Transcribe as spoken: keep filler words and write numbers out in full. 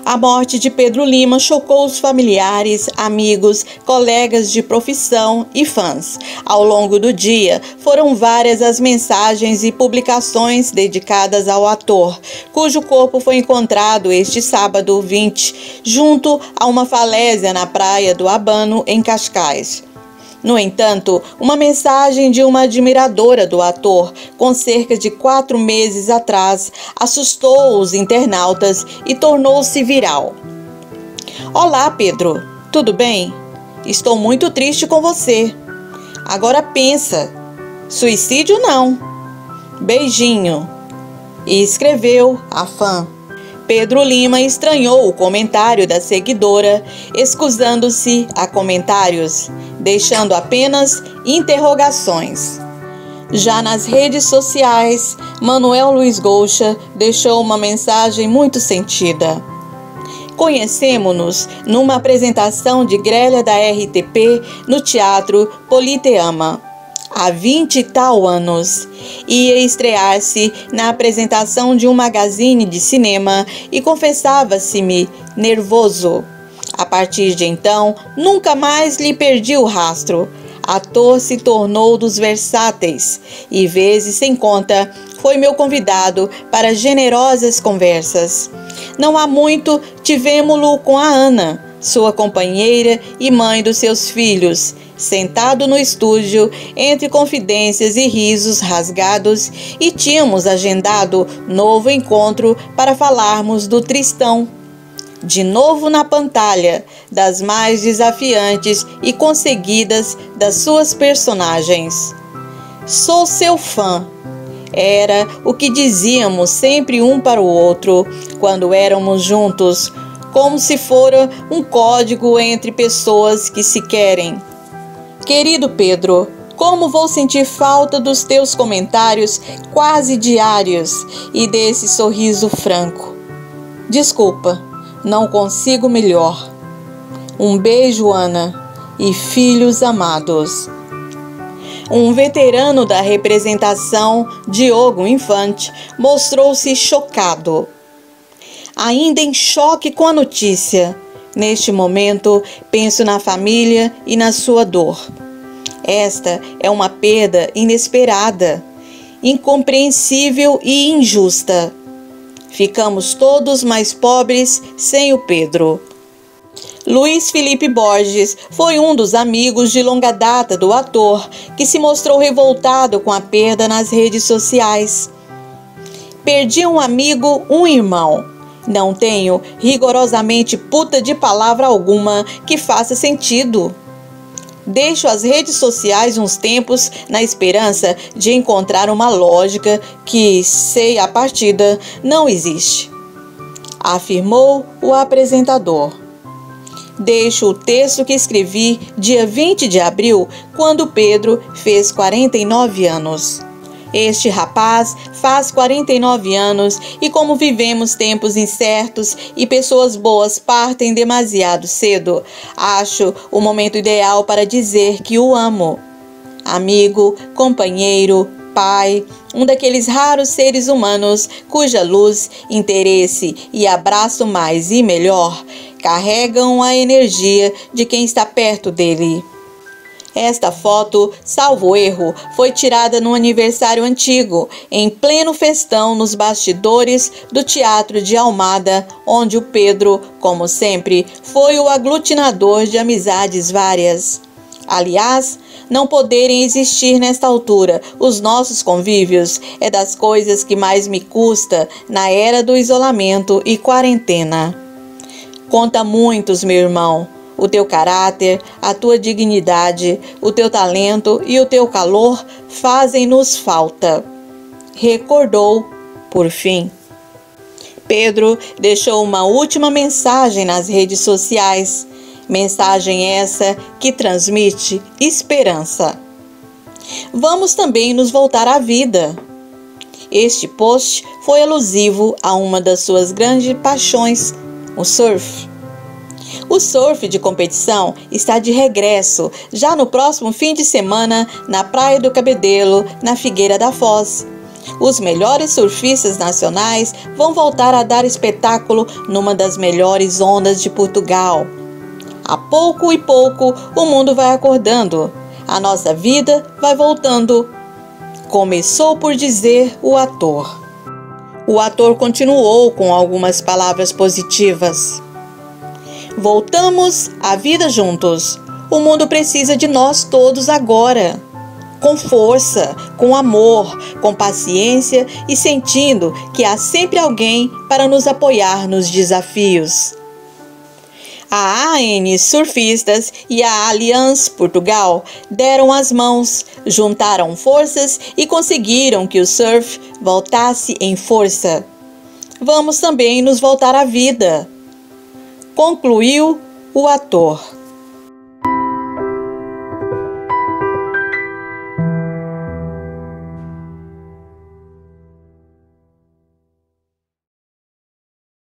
A morte de Pedro Lima chocou os familiares, amigos, colegas de profissão e fãs. Ao longo do dia, foram várias as mensagens e publicações dedicadas ao ator, cujo corpo foi encontrado este sábado vinte, junto a uma falésia na praia do Abano, em Cascais. No entanto, uma mensagem de uma admiradora do ator, com cerca de quatro meses atrás, assustou os internautas e tornou-se viral. Olá, Pedro, tudo bem? Estou muito triste com você. Agora pensa, suicídio não. Beijinho. E escreveu a fã. Pedro Lima estranhou o comentário da seguidora, escusando-se a comentários, deixando apenas interrogações. Já nas redes sociais, Manuel Luiz Goucha deixou uma mensagem muito sentida. Conhecemos-nos numa apresentação de grelha da R T P no Teatro Politeama. Há vinte e tal anos, ia estrear-se na apresentação de um magazine de cinema e confessava-se-me nervoso. A partir de então, nunca mais lhe perdi o rastro. Ator se tornou dos versáteis e, vezes sem conta, foi meu convidado para generosas conversas. Não há muito tivemo-lo com a Ana, sua companheira e mãe dos seus filhos, sentado no estúdio, entre confidências e risos rasgados, e tínhamos agendado novo encontro para falarmos do Tristão. De novo na pantalha, das mais desafiantes e conseguidas das suas personagens. Sou seu fã. Era o que dizíamos sempre um para o outro, quando éramos juntos, como se fora um código entre pessoas que se querem. Querido Pedro, como vou sentir falta dos teus comentários quase diários e desse sorriso franco. Desculpa, não consigo melhor. Um beijo, Ana, e filhos amados. Um veterano da representação, Diogo Infante, mostrou-se chocado. Ainda em choque com a notícia, neste momento, penso na família e na sua dor. Esta é uma perda inesperada, incompreensível e injusta. Ficamos todos mais pobres sem o Pedro. Luiz Felipe Borges foi um dos amigos de longa data do ator que se mostrou revoltado com a perda nas redes sociais. Perdi um amigo, um irmão. Não tenho rigorosamente puta de palavra alguma que faça sentido. Deixo as redes sociais uns tempos na esperança de encontrar uma lógica que, sei a partida, não existe, afirmou o apresentador. Deixo o texto que escrevi dia vinte de abril, quando Pedro fez quarenta e nove anos. Este rapaz faz quarenta e nove anos e, como vivemos tempos incertos e pessoas boas partem demasiado cedo, acho o momento ideal para dizer que o amo. Amigo, companheiro, pai, um daqueles raros seres humanos cuja luz, interesse e abraço mais e melhor carregam a energia de quem está perto dele. Esta foto, salvo erro, foi tirada num aniversário antigo, em pleno festão nos bastidores do Teatro de Almada, onde o Pedro, como sempre, foi o aglutinador de amizades várias. Aliás, não poderem existir nesta altura os nossos convívios é das coisas que mais me custa na era do isolamento e quarentena. Conta muitos, meu irmão. O teu caráter, a tua dignidade, o teu talento e o teu calor fazem-nos falta. Recordou, por fim. Pedro deixou uma última mensagem nas redes sociais. Mensagem essa que transmite esperança. Vamos também nos voltar à vida. Este post foi alusivo a uma das suas grandes paixões, o surf. O surf de competição está de regresso, já no próximo fim de semana, na Praia do Cabedelo, na Figueira da Foz. Os melhores surfistas nacionais vão voltar a dar espetáculo numa das melhores ondas de Portugal. A pouco e pouco, o mundo vai acordando. A nossa vida vai voltando. Começou por dizer o ator. O ator continuou com algumas palavras positivas. Voltamos à vida juntos. O mundo precisa de nós todos agora. Com força, com amor, com paciência e sentindo que há sempre alguém para nos apoiar nos desafios. A A N Surfistas e a Allianz Portugal deram as mãos, juntaram forças e conseguiram que o surf voltasse em força. Vamos também nos voltar à vida, concluiu o ator.